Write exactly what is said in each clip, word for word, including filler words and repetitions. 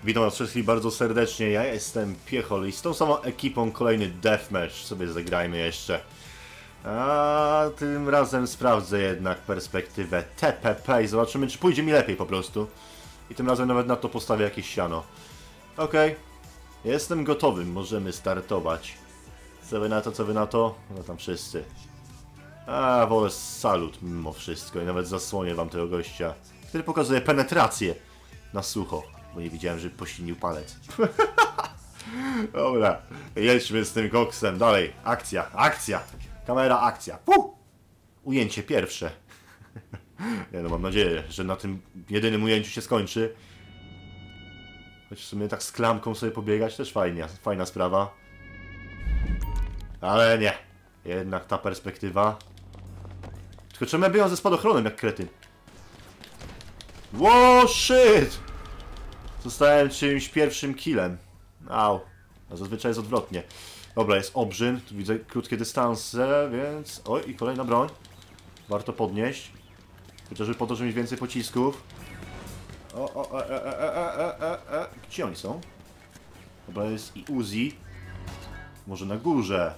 Witam was wszystkich bardzo serdecznie, ja jestem Piechol i z tą samą ekipą kolejny deathmatch sobie zagrajmy jeszcze. A tym razem sprawdzę jednak perspektywę T P P i zobaczymy, czy pójdzie mi lepiej po prostu. I tym razem nawet na to postawię jakieś siano. Okej, okay. Jestem gotowy, możemy startować. Co wy na to, co wy na to? No tam wszyscy. A, wolę salut mimo wszystko i nawet zasłonię wam tego gościa, który pokazuje penetrację na sucho. Bo nie widziałem, że posilnił palec. Dobra, jedźmy z tym koksem. Dalej, akcja, akcja. Kamera, akcja. Puh! Ujęcie pierwsze. Ja no mam nadzieję, że na tym jedynym ujęciu się skończy. Choć w sumie tak z klamką sobie pobiegać też fajnie, fajna sprawa. Ale nie. Jednak ta perspektywa. Tylko czemu ja biegam ze spadochronem jak kretyn? Wow, shit! Zostałem czymś pierwszym killem. Au. A zazwyczaj jest odwrotnie. Dobra, jest obrzyn. Tu widzę krótkie dystanse, więc... Oj, i kolejna broń. Warto podnieść. Chociażby po to, żeby mieć więcej pocisków. O, o, e, e, e, e, e, e. Gdzie oni są? Dobra, jest i Uzi. Może na górze.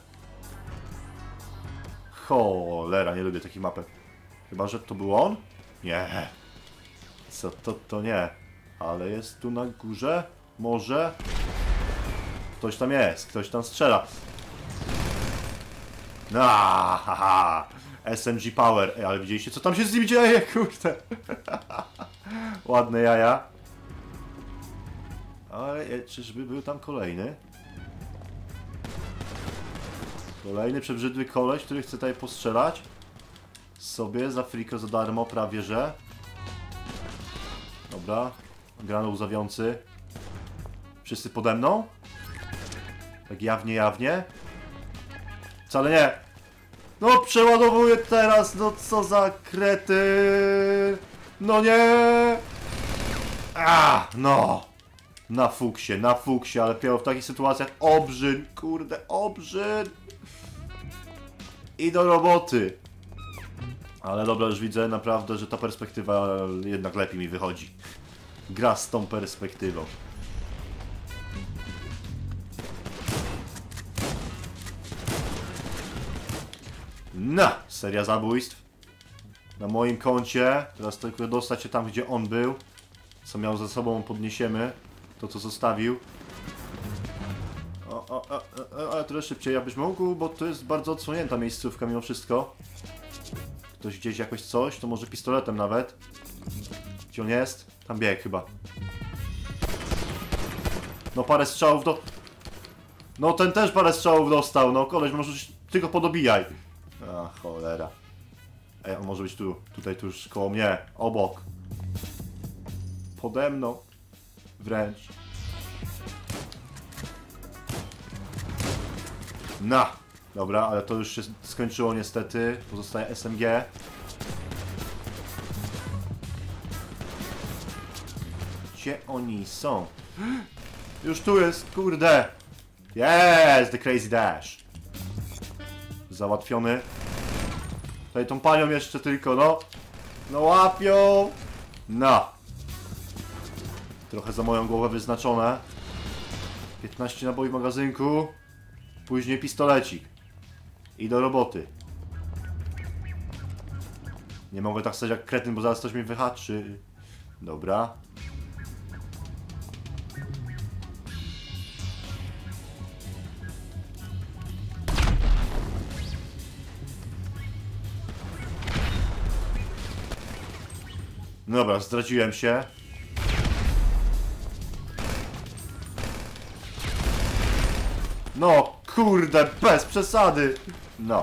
Cholera, nie lubię takich mapek. Chyba, że to był on? Nie. Co to, to nie. Ale jest tu na górze? Może? Ktoś tam jest, ktoś tam strzela. No, haha. S M G Power. Ej, ale widzieliście, co tam się z nim dzieje? Kurde. Ładne jaja. Ale czyżby był tam kolejny? Kolejny przebrzydły koleś, który chce tutaj postrzelać. Sobie za friko za darmo, prawie że. Dobra. Grano łzawiący. Wszyscy pode mną? Tak jawnie, jawnie? Wcale nie! No przeładowuję teraz, no co za krety! No nie! A, no! Na fuksie, na fuksie, ale dopiero w takich sytuacjach obrzyn, kurde, obrzyn! I do roboty! Ale dobra, już widzę naprawdę, że ta perspektywa jednak lepiej mi wychodzi. Gra z tą perspektywą. No, seria zabójstw. Na moim koncie. Teraz tylko dostać się tam, gdzie on był. Co miał ze sobą, podniesiemy. To, co zostawił. O, o, o, o, ale trochę szybciej, abyś mógł, bo to jest bardzo odsłonięta miejscówka mimo wszystko. Ktoś gdzieś jakoś coś, to może pistoletem nawet. Gdzie on jest? Tam bieg chyba. No parę strzałów do... No ten też parę strzałów dostał, no koleś, może tylko podobijaj. A cholera. Ej, on może być tu, tutaj tuż koło mnie, obok. Pode mną. Wręcz. No. Dobra, ale to już się skończyło niestety. Pozostaje S M G. Gdzie oni są? Już tu jest, kurde! Yes, the crazy dash! Załatwiony. Tutaj tą panią jeszcze tylko, no! No łapią! No! Trochę za moją głowę wyznaczone. piętnaście naboi w magazynku. Później pistolecik. I do roboty. Nie mogę tak stać jak kretyn, bo zaraz coś mi wyhaczy. Dobra. Dobra, zdradziłem się. No, kurde, bez przesady. No.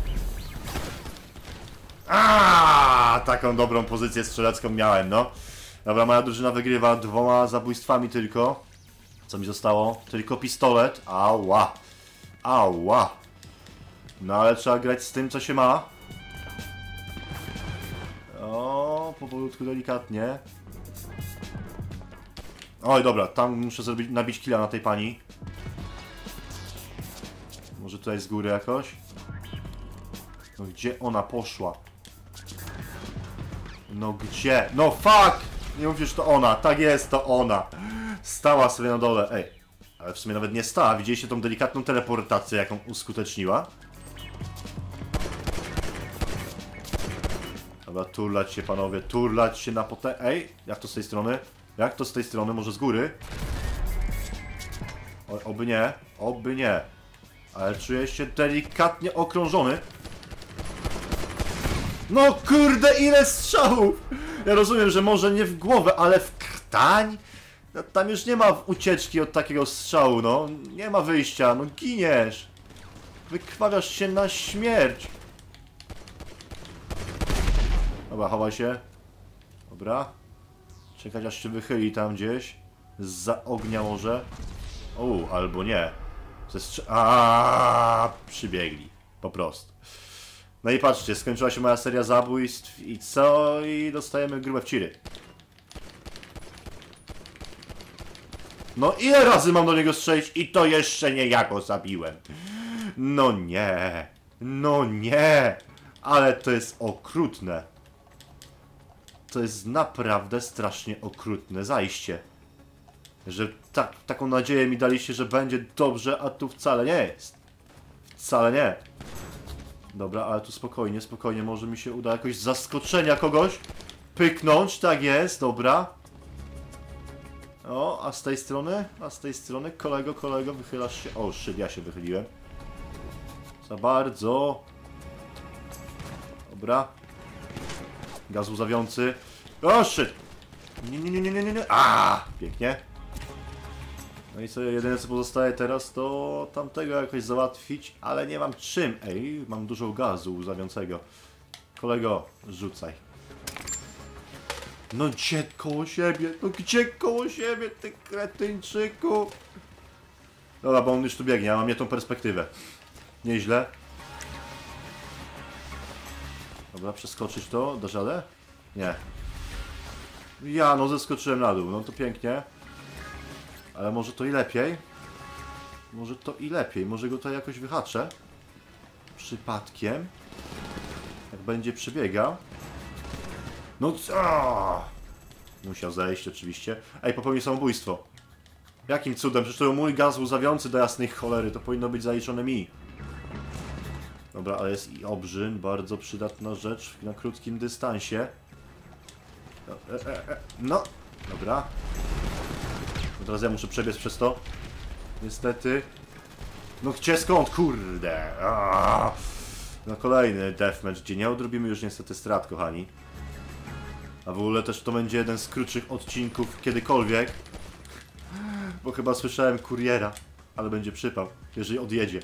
A, taką dobrą pozycję strzelecką miałem, no. Dobra, moja drużyna wygrywa dwoma zabójstwami tylko. Co mi zostało? Tylko pistolet. Ała. Ała. No, ale trzeba grać z tym, co się ma. O, powolutku, delikatnie. Oj, dobra, tam muszę zrobić, nabić killa na tej pani. Może tutaj z góry jakoś? No gdzie ona poszła? No gdzie? No fuck! Nie mówisz, to ona. Tak jest, to ona. Stała sobie na dole. Ej, ale w sumie nawet nie stała. Widzieliście tą delikatną teleportację, jaką uskuteczniła? Dobra, turlać się panowie, turlać się na potę... Ej, jak to z tej strony? Jak to z tej strony? Może z góry? O, oby nie, oby nie. Ale czuję się delikatnie okrążony. No kurde, ile strzałów! Ja rozumiem, że może nie w głowę, ale w krtań? No, tam już nie ma ucieczki od takiego strzału, no. Nie ma wyjścia, no giniesz. Wykrwawiasz się na śmierć. Dobra, chowaj się. Dobra. Czekać aż się wychyli tam gdzieś. Zza ognia może. O, albo nie. Zestrze... Aaaa, przybiegli. Po prostu. No i patrzcie, skończyła się moja seria zabójstw i co? I dostajemy grube wciry. No ile razy mam do niego strzelić i to jeszcze nie ja go zabiłem. No nie. No nie. Ale to jest okrutne. To jest naprawdę strasznie okrutne zajście. Że tak, taką nadzieję mi daliście, że będzie dobrze, a tu wcale nie jest. Wcale nie. Dobra, ale tu spokojnie, spokojnie, może mi się uda jakoś z zaskoczenia kogoś pyknąć, tak jest, dobra. O, a z tej strony, a z tej strony, kolego, kolego, wychylasz się. O, shit, ja się wychyliłem. Za bardzo. Dobra. Gaz łzawiący. O, shit. Nie, nie, nie, nie, nie, nie. A, pięknie. No i co, jedyne co pozostaje teraz, to tamtego jakoś załatwić, ale nie mam czym. Ej, mam dużo gazu łzawiącego. Kolego, rzucaj. No gdzie koło siebie? No gdzie koło siebie, ty kretyńczyku? Dobra, bo on już tu biegnie, ja mam nie tą perspektywę. Nieźle. Dobra, przeskoczyć to, dasz radę? Nie. Ja, no zeskoczyłem na dół, no to pięknie. Ale może to i lepiej. Może to i lepiej, może go to jakoś wyhaczę. Przypadkiem. Jak będzie przebiegał. No co? Musiał zejść oczywiście. Ej, popełnił samobójstwo. Jakim cudem? Przecież to mój gaz łzawiący do jasnej cholery. To powinno być zaliczone mi. Dobra, ale jest i obrzyn. Bardzo przydatna rzecz na krótkim dystansie. No, e, e, e. No. Dobra. Teraz ja muszę przebiec przez to. Niestety. No gdzie skąd? Kurde. Aaaa. No kolejny deathmatch, gdzie nie odrobimy już niestety strat, kochani. A w ogóle też to będzie jeden z krótszych odcinków kiedykolwiek. Bo chyba słyszałem kuriera. Ale będzie przypał, jeżeli odjedzie.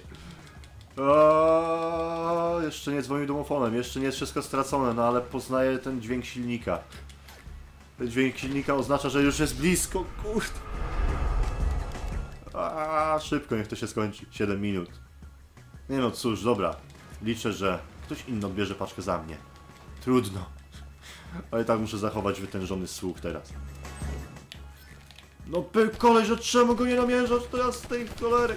O, jeszcze nie dzwonił domofonem, jeszcze nie jest wszystko stracone, no ale poznaję ten dźwięk silnika. Ten dźwięk silnika oznacza, że już jest blisko, kurde. A, szybko niech to się skończy, siedem minut. Nie no cóż, dobra. Liczę, że ktoś inny odbierze paczkę za mnie. Trudno. Ale tak muszę zachować wytężony słuch teraz. No by kolej, że czemu go nie namierzasz teraz z tej cholery?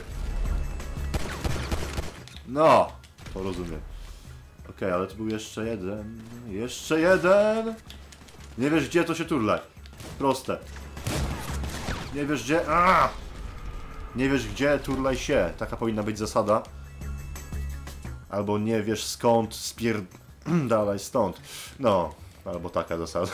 No, to rozumiem. Okej, okay, ale tu był jeszcze jeden. Jeszcze jeden! Nie wiesz gdzie, to się turlaj. Proste. Nie wiesz gdzie... Aaaa! Nie wiesz gdzie, turlaj się. Taka powinna być zasada. Albo nie wiesz skąd, spier... dalej stąd. No, albo taka zasada.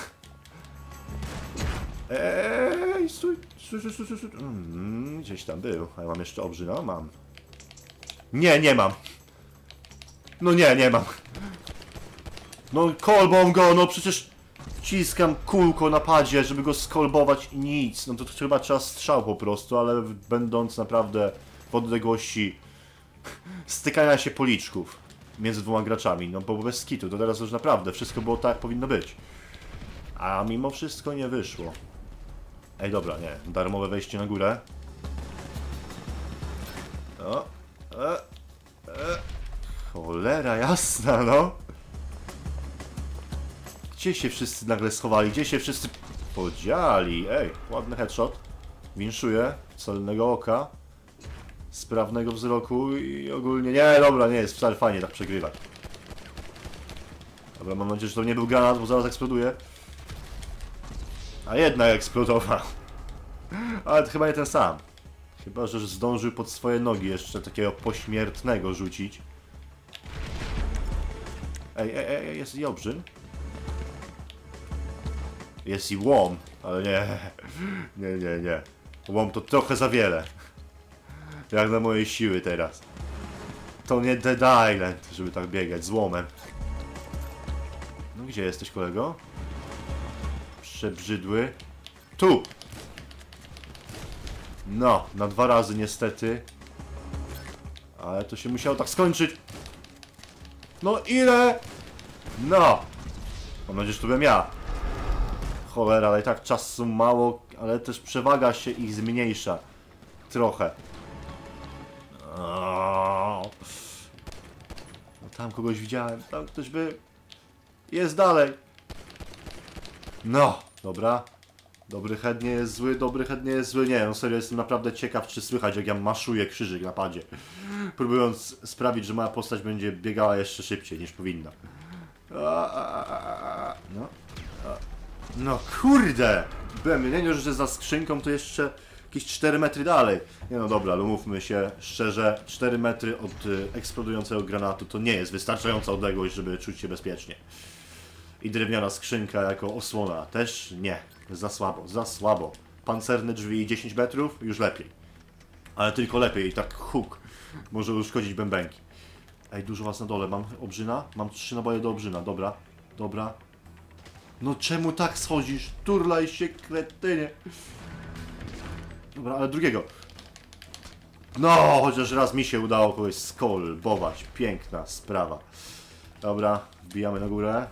Eee, stój, stój, stój, stój, stój. Mm, gdzieś tam był. A ja mam jeszcze obrzy, no mam. Nie, nie mam. No nie, nie mam. No kolbą go, no przecież wciskam kulko na padzie, żeby go skolbować i nic. No to chyba trzeba strzał po prostu, ale będąc naprawdę w odległości stykania się policzków między dwoma graczami, no bo bez skitu, to teraz już naprawdę wszystko było tak, jak powinno być. A mimo wszystko nie wyszło. Ej, dobra, nie, darmowe wejście na górę. O, e, e. Cholera jasna, no. Gdzie się wszyscy nagle schowali? Gdzie się wszyscy podziali? Ej, ładny headshot. Winszuję, celnego oka, sprawnego wzroku i ogólnie... Nie, dobra, nie jest wcale fajnie tak przegrywać. Dobra, mam nadzieję, że to nie był granat, bo zaraz eksploduje. A jednak eksplodował. Ale to chyba nie ten sam. Chyba, że zdążył pod swoje nogi jeszcze takiego pośmiertnego rzucić. Ej, ej, ej, jest i obrzyn. Jest i łom, ale nie. Nie, nie, nie. Łom to trochę za wiele. Jak na moje siły teraz. To nie Dead Island, żeby tak biegać z łomem. No gdzie jesteś, kolego? Przebrzydły. Tu! No, na dwa razy niestety. Ale to się musiało tak skończyć. No ile? No! Mam nadzieję, że to byłem ja. Cholera, ale i tak czasu mało, ale też przewaga się ich zmniejsza. Trochę. No, tam kogoś widziałem, tam ktoś by... Jest dalej. No, dobra. Dobry head nie jest zły, dobry head nie jest zły. Nie, no serio, jestem naprawdę ciekaw, czy słychać, jak ja maszuję krzyżyk na padzie. Próbując sprawić, że moja postać będzie biegała jeszcze szybciej niż powinna. No. No kurde! Byłem nie, że za skrzynką to jeszcze jakieś cztery metry dalej. Nie no dobra, ale mówmy się szczerze, cztery metry od y, eksplodującego granatu to nie jest wystarczająca odległość, żeby czuć się bezpiecznie. I drewniana skrzynka jako osłona też nie. Za słabo, za słabo. Pancerne drzwi dziesięć metrów, już lepiej. Ale tylko lepiej i tak huk może uszkodzić bębenki. Ej, dużo was na dole. Mam obrzyna? Mam trzy naboje do obrzyna. Dobra, dobra. No czemu tak schodzisz? Turlaj się, kretynie. Dobra, ale drugiego. No, chociaż raz mi się udało kogoś skolbować. Piękna sprawa. Dobra, wbijamy na górę.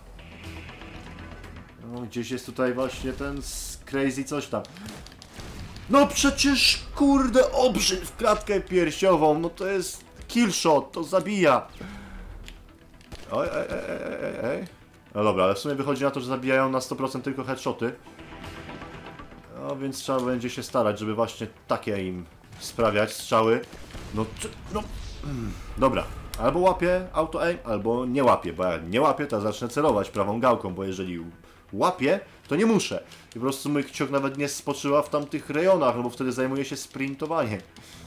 No, gdzieś jest tutaj właśnie ten crazy coś tam. No przecież, kurde, obrzyd w klatkę piersiową. No to jest killshot, to zabija. Oj, ej, ej, ej, ej. No dobra, ale w sumie wychodzi na to, że zabijają na sto procent tylko headshoty. No więc trzeba będzie się starać, żeby właśnie takie im sprawiać strzały. No, no. Dobra, albo łapię auto aim, albo nie łapię, bo jak nie łapię, to zacznę celować prawą gałką, bo jeżeli łapię, to nie muszę. I po prostu mój kciuk nawet nie spoczywa w tamtych rejonach, no bo wtedy zajmuje się sprintowaniem.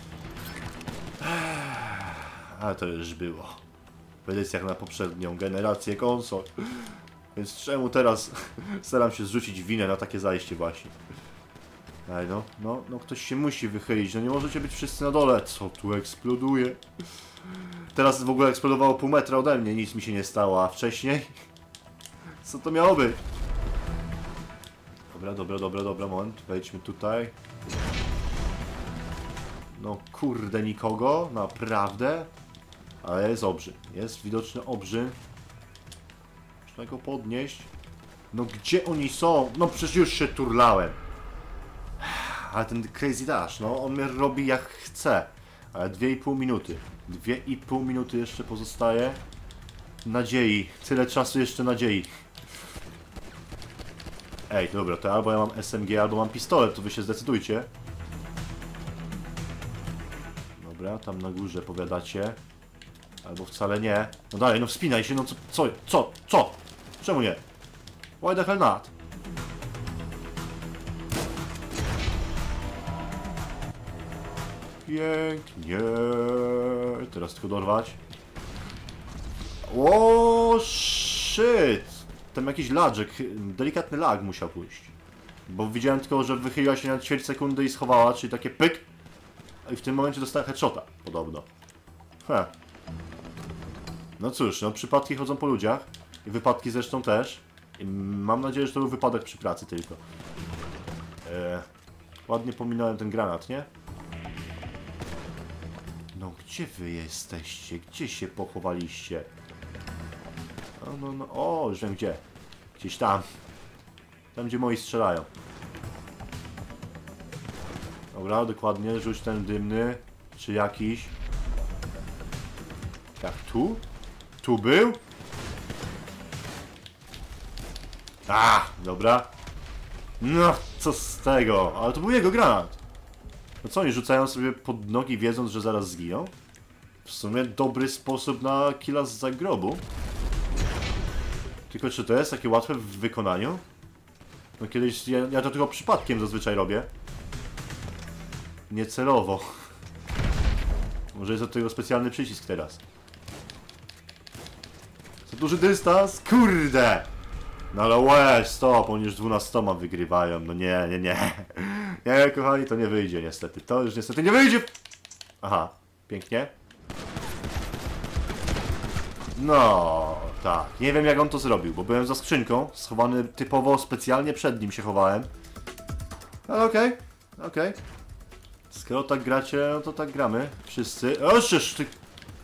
Ale to już było. W edycjach na poprzednią generację konsol. Więc czemu teraz staram się zrzucić winę na takie zajście właśnie. Ej no, no, no ktoś się musi wychylić, no nie możecie być wszyscy na dole. Co tu eksploduje? Teraz w ogóle eksplodowało pół metra ode mnie, nic mi się nie stało, a wcześniej? Co to miało być? Dobra, dobra, dobra, dobra, moment, wejdźmy tutaj. No kurde, nikogo, naprawdę. Ale jest obrzyn, jest widoczny obrzyn. Można go podnieść. No gdzie oni są? No przecież już się turlałem. Ale ten Crazy Dash, no on mnie robi jak chce. Ale dwie i pół minuty. dwie i pół minuty jeszcze pozostaje. Nadziei. Tyle czasu jeszcze nadziei. Ej, dobra, to albo ja mam S M G, albo mam pistolet, to wy się zdecydujcie. Dobra, tam na górze powiadacie. Albo wcale nie. No dalej, no wspinaj się, no co, co, co, co? Czemu nie? Why the hell not? Pięknie. Teraz tylko dorwać. O shit! Tam jakiś lagek, delikatny lag musiał pójść. Bo widziałem tylko, że wychyliła się na ćwierć sekundy i schowała, czyli takie pyk. I w tym momencie dostałem headshota, podobno. Heh. No cóż, no przypadki chodzą po ludziach. I wypadki zresztą też. I mam nadzieję, że to był wypadek przy pracy tylko. Eee, ładnie pominąłem ten granat, nie? No gdzie wy jesteście? Gdzie się pochowaliście? No, no, no, o, już wiem gdzie. Gdzieś tam. Tam, gdzie moi strzelają. Dobra, dokładnie, rzuć ten dymny. Czy jakiś. Jak tu? Tu był? A, dobra. No, co z tego? Ale to był jego granat. No co, oni rzucają sobie pod nogi, wiedząc, że zaraz zginą? W sumie dobry sposób na killa z zagrobu. Tylko czy to jest takie łatwe w wykonaniu? No kiedyś, ja, ja to tylko przypadkiem zazwyczaj robię. niecelowo. Może jest od tego specjalny przycisk teraz. Za duży dystans? Kurde! No ale łe, stop, oni już dwunastoma wygrywają. No nie, nie, nie. Nie, kochani, to nie wyjdzie niestety. To już niestety nie wyjdzie. Aha, pięknie. No, tak. Nie wiem jak on to zrobił, bo byłem za skrzynką, schowany typowo, specjalnie przed nim się chowałem. Ale okej, okay, okej. Okay. Skoro tak gracie, no to tak gramy. Wszyscy. O, szysz, ty...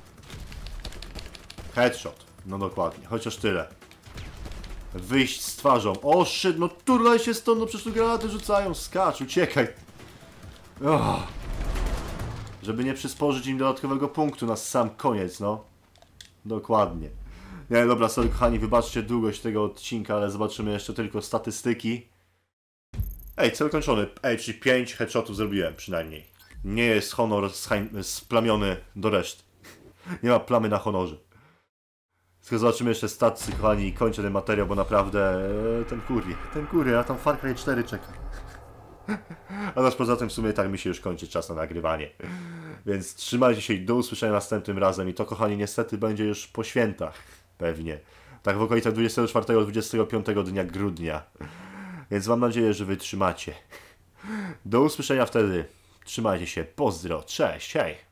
Headshot. No dokładnie, chociaż tyle. Wyjść z twarzą. O, shit, no turlaj się stąd, no przecież tu granaty rzucają. Skacz, uciekaj. Oh. Żeby nie przysporzyć im dodatkowego punktu na sam koniec, no. Dokładnie. Nie, dobra, sorry kochani, wybaczcie długość tego odcinka, ale zobaczymy jeszcze tylko statystyki. Ej, cel kończony. Ej, czyli pięć headshotów zrobiłem przynajmniej. Nie jest honor splamiony do reszty. Nie ma plamy na honorze. Tylko zobaczymy jeszcze statsy, kochani, i kończę ten materiał, bo naprawdę e, ten kurie, ten kurie, ja tam Far Cry cztery czekam. A też poza tym w sumie tak mi się już kończy czas na nagrywanie. Więc trzymajcie się i do usłyszenia następnym razem. I to, kochani, niestety będzie już po świętach. Pewnie. Tak w okolicach dwudziestego czwartego do dwudziestego piątego dnia grudnia. Więc mam nadzieję, że wytrzymacie. Do usłyszenia wtedy. Trzymajcie się. Pozdro. Cześć. Hej.